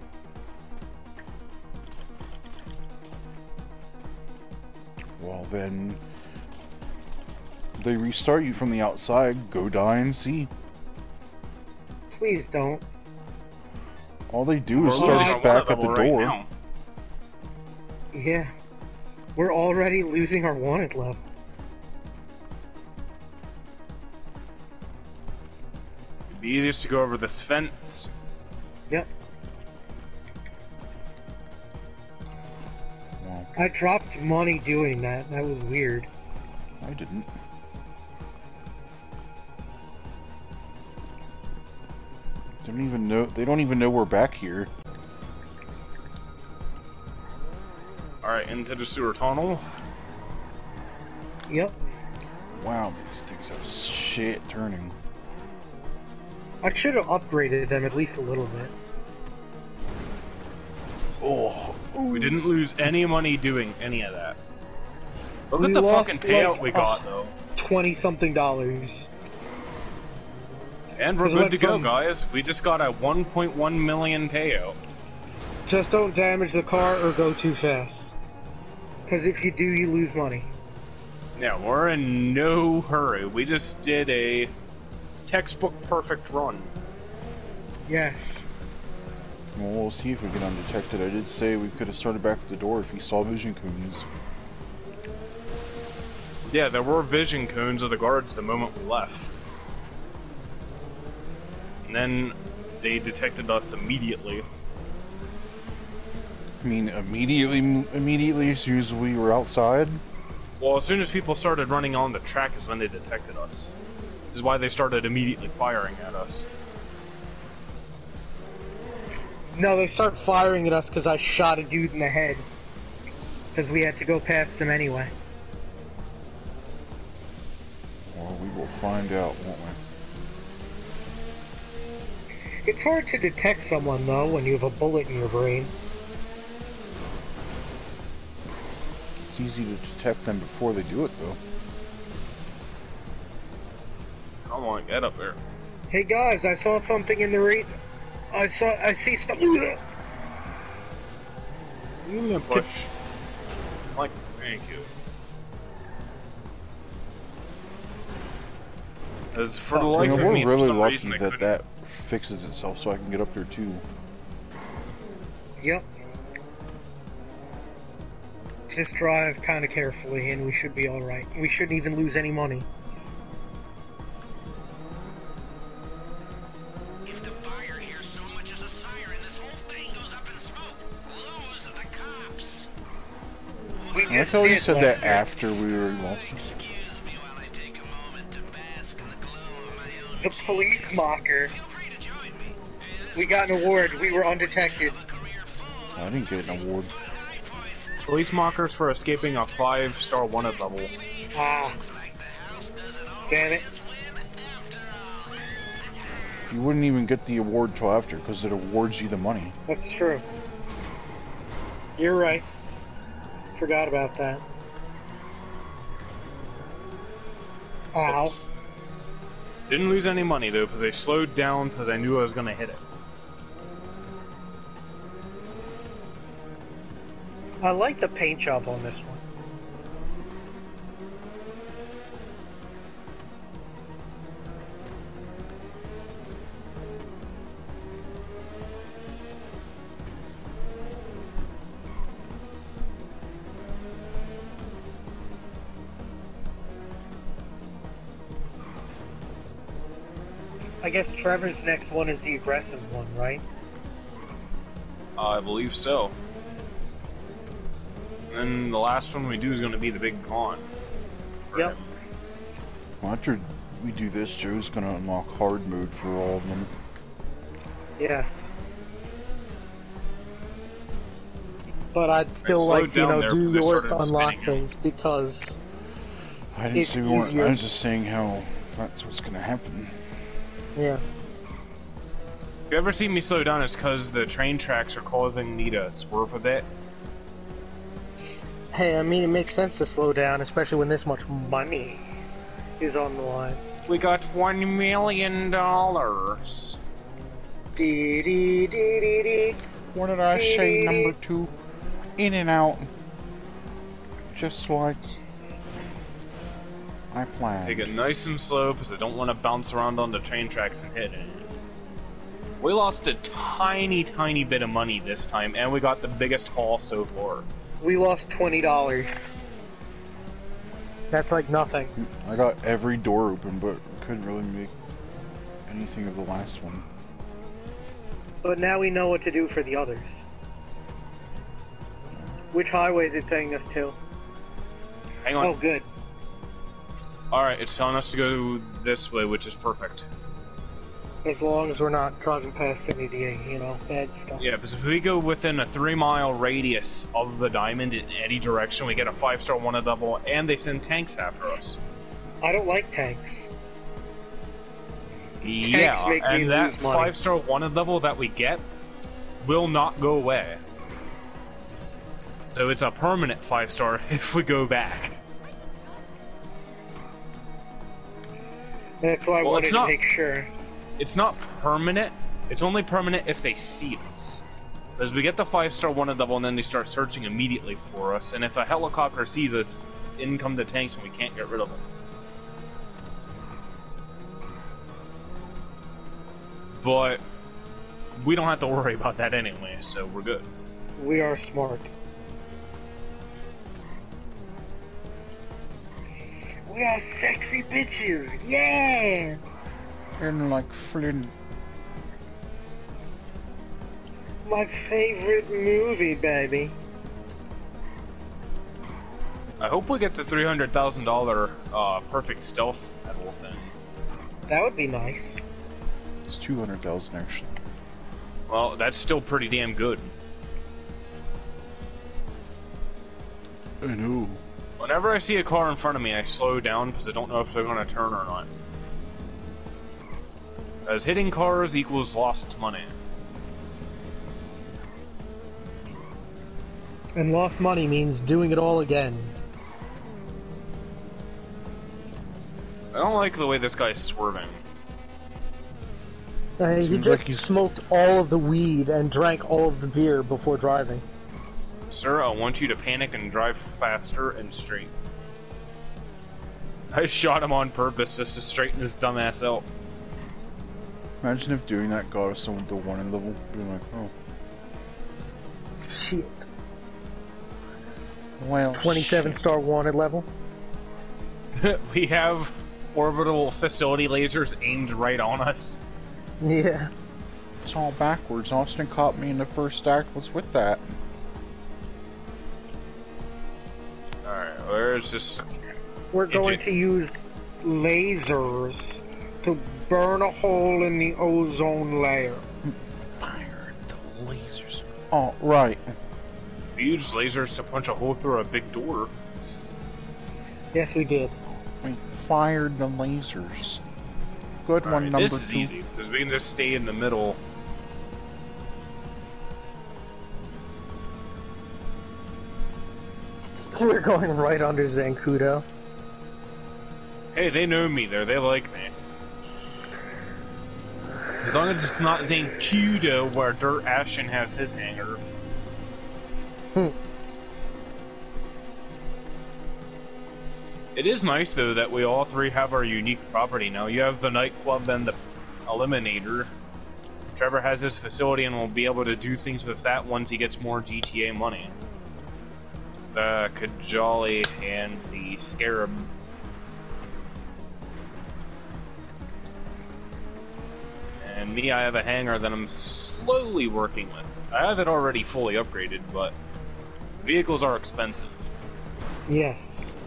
Speaker 2: Well, then. They restart you from the outside. Go die and see.
Speaker 4: Please don't.
Speaker 2: All they do
Speaker 1: We're
Speaker 2: is
Speaker 1: losing
Speaker 2: start
Speaker 1: our
Speaker 2: us back
Speaker 1: water
Speaker 2: at the
Speaker 1: level right
Speaker 2: door.
Speaker 1: now.
Speaker 4: Yeah. We're already losing our wanted level.
Speaker 1: It'd be easiest to go over this fence.
Speaker 4: Yep.
Speaker 2: Well,
Speaker 4: I dropped money doing that. That was weird.
Speaker 2: I didn't. They don't even know. They don't even know we're back here.
Speaker 1: Alright, into the sewer tunnel.
Speaker 4: Yep.
Speaker 2: Wow, these things have shit turning.
Speaker 4: I should have upgraded them at least a little bit.
Speaker 2: Oh,
Speaker 1: We didn't lose any money doing any of that. Look
Speaker 4: We
Speaker 1: at the
Speaker 4: lost,
Speaker 1: fucking payout
Speaker 4: like,
Speaker 1: we
Speaker 4: a-
Speaker 1: got, though.
Speaker 4: Twenty something dollars.
Speaker 1: And we're
Speaker 4: Because
Speaker 1: good
Speaker 4: what
Speaker 1: to go,
Speaker 4: from-
Speaker 1: guys. We just got a one point one million payout.
Speaker 4: Just don't damage the car or go too fast. Because if you do, you lose money.
Speaker 1: Yeah, we're in no hurry. We just did a textbook perfect run.
Speaker 4: Yes.
Speaker 2: well, we'll see if we get undetected. I did say we could have started back at the door if you saw vision cones.
Speaker 1: Yeah, there were vision cones of the guards the moment we left. And then they detected us immediately.
Speaker 2: I mean, immediately, immediately as soon as we were outside.
Speaker 1: Well, as soon as people started running on the track is when they detected us. This is why they started immediately firing at us.
Speaker 4: No, they start firing at us because I shot a dude in the head. Because we had to go past them anyway.
Speaker 2: Well, we will find out, won't we?
Speaker 4: It's hard to detect someone, though, when you have a bullet in your brain.
Speaker 2: It's easy to detect them before they do it, though.
Speaker 1: Come on, get up there.
Speaker 4: Hey guys, I saw something in the re- I saw- I see something-
Speaker 1: Give me a push. Like, thank you. As for the
Speaker 4: Oh,
Speaker 1: life
Speaker 2: You know,
Speaker 1: of
Speaker 2: we're
Speaker 1: me, for
Speaker 2: really
Speaker 1: some
Speaker 2: lucky
Speaker 1: reason, I
Speaker 2: that
Speaker 1: couldn't-
Speaker 2: that fixes itself so I can get up there, too.
Speaker 4: Yep. Just drive kind of carefully and we should be alright. We shouldn't even lose any money.
Speaker 3: If the buyer hears so much as a siren, this whole thing goes up in smoke. Lose the cops.
Speaker 4: We
Speaker 2: I like how you said that after we were lost.
Speaker 3: Excuse me while I take a moment to bask in the glow of my own
Speaker 4: The police mocker.
Speaker 3: Feel free to join me.
Speaker 4: We got an award. We were undetected.
Speaker 3: Career full
Speaker 2: I didn't get an award.
Speaker 3: of right, boys.
Speaker 1: Police mockers for escaping a five-star wanted level.
Speaker 4: Ah,
Speaker 3: Looks like the house doesn't
Speaker 4: damn it.
Speaker 3: always win after all.
Speaker 2: You wouldn't even get the award till after, because it awards you the money.
Speaker 4: That's true. You're right. Forgot about that. Ow.
Speaker 1: Oops. Didn't lose any money though, because they slowed down because I knew I was gonna hit it.
Speaker 4: I like the paint job on this one. I guess Trevor's next one is the aggressive one, right?
Speaker 1: Uh, I believe so. And then the last one we do is gonna be the big con. for
Speaker 4: Yep.
Speaker 1: him.
Speaker 2: Well, after we do this, Joe's gonna unlock hard mode for all of them.
Speaker 4: Yes. But I'd still
Speaker 1: slowed
Speaker 4: like, you
Speaker 1: down
Speaker 4: know,
Speaker 1: there
Speaker 4: do
Speaker 1: because I
Speaker 4: yours
Speaker 1: started
Speaker 4: to unlock
Speaker 1: spinning.
Speaker 4: things because
Speaker 2: I didn't
Speaker 4: It's
Speaker 2: say we weren't.
Speaker 4: easier.
Speaker 2: I was just saying how that's what's gonna happen.
Speaker 4: yeah.
Speaker 1: If you ever see me slow down, it's because the train tracks are causing me to swerve a bit.
Speaker 4: Hey, I mean, it makes sense to slow down, especially when this much money is on the line.
Speaker 1: We got one million dollars.
Speaker 4: Dee dee dee dee dee.
Speaker 2: What did I say, number two? In and out. Just like I planned.
Speaker 1: Take it nice and slow because I don't want to bounce around on the train tracks and hit it. We lost a tiny, tiny bit of money this time, and we got the biggest haul so far.
Speaker 4: We lost twenty dollars. That's like nothing.
Speaker 2: I got every door open, but couldn't really make anything of the last one.
Speaker 4: But now we know what to do for the others. Which highway is it sending us to?
Speaker 1: Hang on.
Speaker 4: Oh, good.
Speaker 1: Alright, it's telling us to go this way, which is perfect.
Speaker 4: As long as we're not driving past any of the, you know, bad stuff.
Speaker 1: Yeah, because if we go within a three mile radius of the diamond in any direction, we get a five star one a double, and they send tanks after us.
Speaker 4: I don't like tanks.
Speaker 1: Yeah,
Speaker 4: make me
Speaker 1: and that
Speaker 4: lose money.
Speaker 1: five star one a double that we get will not go away. So it's a permanent five star if we go back.
Speaker 4: That's why I
Speaker 1: Well,
Speaker 4: wanted
Speaker 1: it's
Speaker 4: to
Speaker 1: not-
Speaker 4: make sure.
Speaker 1: It's not permanent. It's only permanent if they see us. Because we get the five star one a double and then they start searching immediately for us. And if a helicopter sees us, in come the tanks and we can't get rid of them. But we don't have to worry about that anyway, so we're good.
Speaker 4: We are smart. We are sexy bitches, yeah!
Speaker 2: And like Flynn.
Speaker 4: My favorite movie, baby.
Speaker 1: I hope we get the three hundred thousand dollar uh, perfect stealth medal thing.
Speaker 4: That would be nice.
Speaker 2: It's two hundred thousand actually.
Speaker 1: Well, that's still pretty damn good.
Speaker 2: I know.
Speaker 1: Whenever I see a car in front of me, I slow down because I don't know if they're going to turn or not. As hitting cars equals lost money.
Speaker 4: And lost money means doing it all again.
Speaker 1: I don't like the way this guy's swerving.
Speaker 4: Uh, he
Speaker 2: Seems
Speaker 4: just
Speaker 2: like he's-
Speaker 4: smoked all of the weed and drank all of the beer before driving.
Speaker 1: Sir, I want you to panic and drive faster and straight. I shot him on purpose just to straighten his dumb ass out.
Speaker 2: Imagine if doing that got us to the warning level. Being like, oh,
Speaker 4: Shit.
Speaker 2: well,
Speaker 4: twenty-seven
Speaker 2: shit.
Speaker 4: star wanted level.
Speaker 1: We have orbital facility lasers aimed right on us.
Speaker 4: Yeah.
Speaker 2: It's all backwards. Austin caught me in the first act. What's with that?
Speaker 1: Alright, where's this?
Speaker 4: We're going
Speaker 1: Engine.
Speaker 4: to use lasers to burn a hole in the ozone layer.
Speaker 2: Fire the lasers. Oh, right.
Speaker 1: We use lasers to punch a hole through a big door.
Speaker 4: Yes, we did.
Speaker 2: We fired the lasers. Good one,
Speaker 1: Alright,
Speaker 2: number
Speaker 1: this is
Speaker 2: two.
Speaker 1: easy, because we can just stay in the middle.
Speaker 4: We're going right under Zancudo.
Speaker 1: Hey, they know me there, they like me. As long as it's not Zancudo where Dirt Ashton has his hangar.
Speaker 4: Hmm.
Speaker 1: It is nice though that we all three have our unique property now. You have the nightclub and the Eliminator. Trevor has his facility and will be able to do things with that once he gets more G T A money. The Kajali and the Scarab. And me, I have a hangar that I'm slowly working with. I have it already fully upgraded, but vehicles are expensive.
Speaker 4: Yes.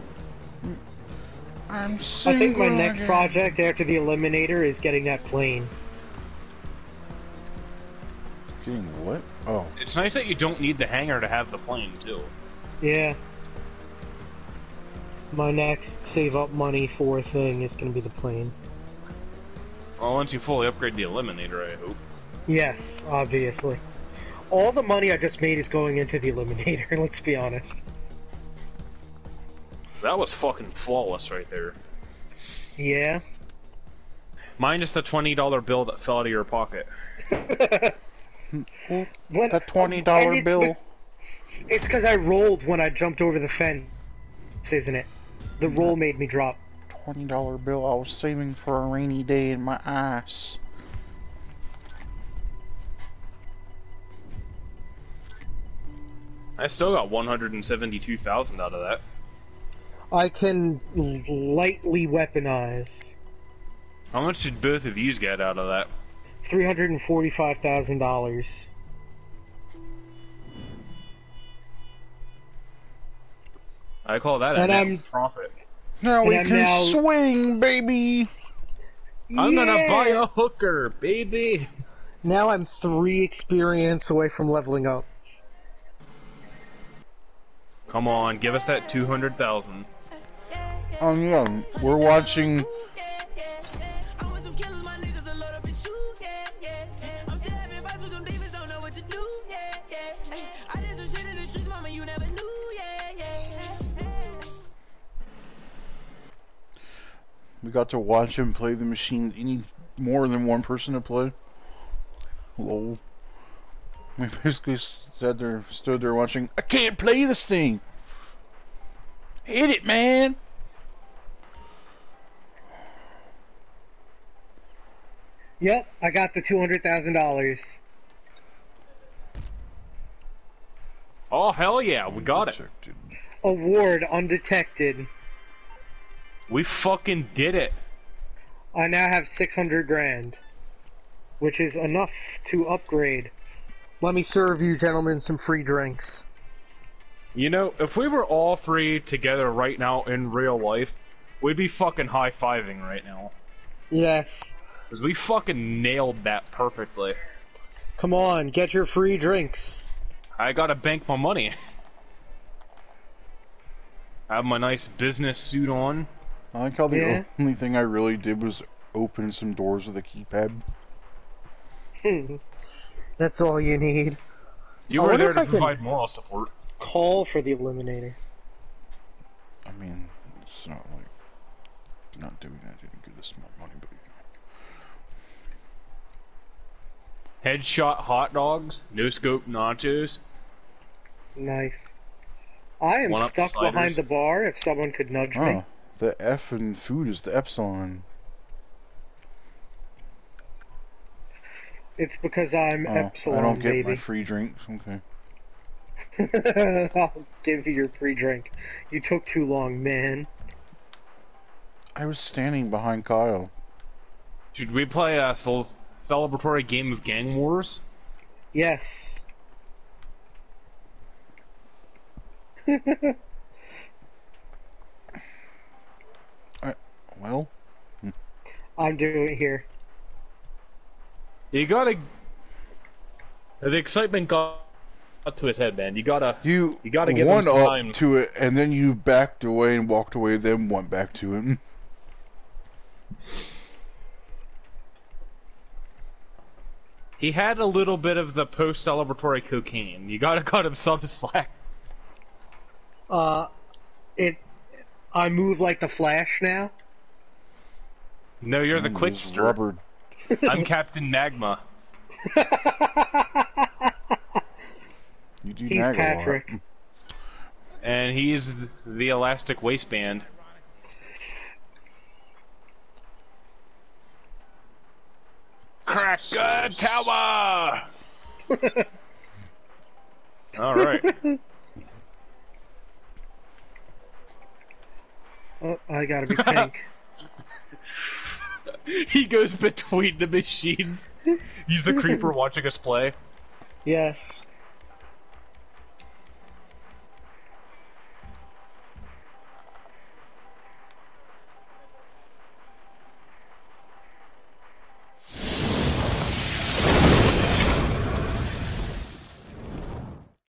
Speaker 2: I'm
Speaker 4: I think my
Speaker 2: single
Speaker 4: next
Speaker 2: again.
Speaker 4: project after the Eliminator is getting that plane.
Speaker 2: Getting what? Oh.
Speaker 1: It's nice that you don't need the hangar to have the plane, too.
Speaker 4: Yeah. My next save up money for thing is gonna be the plane.
Speaker 1: Well, once you fully upgrade the Eliminator, I hope.
Speaker 4: Yes, obviously. All the money I just made is going into the Eliminator, let's be honest.
Speaker 1: That was fucking flawless right there.
Speaker 4: Yeah.
Speaker 1: Minus the twenty dollar bill that fell out of your pocket.
Speaker 4: When,
Speaker 2: That twenty dollar
Speaker 4: it's-
Speaker 2: bill.
Speaker 4: It's because I rolled when I jumped over the fence, isn't it? The roll made me drop.
Speaker 2: twenty dollar bill I was saving for a rainy day in my ass.
Speaker 1: I still got one hundred seventy-two thousand out of that.
Speaker 4: I can lightly weaponize.
Speaker 1: How much did both of you get out of that?
Speaker 4: three hundred forty-five thousand dollars.
Speaker 1: I call that a
Speaker 4: And
Speaker 1: net
Speaker 4: I'm-
Speaker 1: profit.
Speaker 2: Now
Speaker 4: And
Speaker 2: we
Speaker 4: I'm
Speaker 2: can
Speaker 4: now-
Speaker 2: swing, baby!
Speaker 1: I'm gonna
Speaker 4: Yeah!
Speaker 1: buy a hooker, baby!
Speaker 4: Now I'm three experience away from leveling up.
Speaker 1: Come on, give us that two hundred thousand.
Speaker 2: Um, yeah, we're watching... We got to watch him play the machine. You need more than one person to play. Lol. We basically sat there, stood there watching. I can't play this thing. Hit it, man.
Speaker 4: Yep, I got the two hundred thousand dollars.
Speaker 1: Oh, hell yeah, we got it.
Speaker 2: Undetected.
Speaker 4: Award undetected.
Speaker 1: We fucking did it.
Speaker 4: I now have six hundred grand, which is enough to upgrade. Let me serve you gentlemen some free drinks.
Speaker 1: You know, if we were all three together right now in real life, we'd be fucking high-fiving right now.
Speaker 4: Yes.
Speaker 1: Because we fucking nailed that perfectly.
Speaker 4: Come on, get your free drinks.
Speaker 1: I gotta bank my money. I have my nice business suit on.
Speaker 2: I like how the
Speaker 4: Yeah.
Speaker 2: only thing I really did was open some doors with a keypad.
Speaker 4: That's all you need.
Speaker 1: You
Speaker 4: I
Speaker 1: were
Speaker 4: wonder
Speaker 1: there
Speaker 4: if
Speaker 1: to
Speaker 4: I can-
Speaker 1: provide moral support.
Speaker 4: Call for the Eliminator.
Speaker 2: I mean, it's not like not doing that didn't get us more money, but you know.
Speaker 1: Headshot hot dogs, no scope nachos.
Speaker 4: Nice. I am
Speaker 1: One up
Speaker 4: stuck
Speaker 1: sliders.
Speaker 4: behind the bar if someone could nudge me.
Speaker 2: Oh, the F in food is the epsilon.
Speaker 4: It's because I'm
Speaker 2: Oh,
Speaker 4: Epsilon,
Speaker 2: I don't get
Speaker 4: baby.
Speaker 2: my free drinks. Okay.
Speaker 4: I'll give you your free drink. You took too long, man.
Speaker 2: I was standing behind Kyle.
Speaker 1: Should we play a cel celebratory game of Gang Wars?
Speaker 4: Yes.
Speaker 2: I, well,
Speaker 4: I'm doing it here.
Speaker 1: You gotta... The excitement got to his head, man. You gotta...
Speaker 2: you
Speaker 1: You gotta give him
Speaker 2: won
Speaker 1: some
Speaker 2: up
Speaker 1: time.
Speaker 2: to it, and then you backed away and walked away, then went back to it.
Speaker 1: He had a little bit of the post-celebratory cocaine. You gotta cut him some slack.
Speaker 4: Uh, it. I move like the Flash now.
Speaker 1: No, you're the
Speaker 2: And this
Speaker 1: Quitster.
Speaker 2: rubber.
Speaker 1: I'm Captain Nagma.
Speaker 2: You do
Speaker 4: He's
Speaker 2: nag a lot.
Speaker 4: Patrick.
Speaker 1: And he's the elastic waistband. Crack a tower! Alright.
Speaker 4: Oh, I gotta be pink.
Speaker 1: He goes between the machines. He's the creeper watching us play.
Speaker 4: Yes.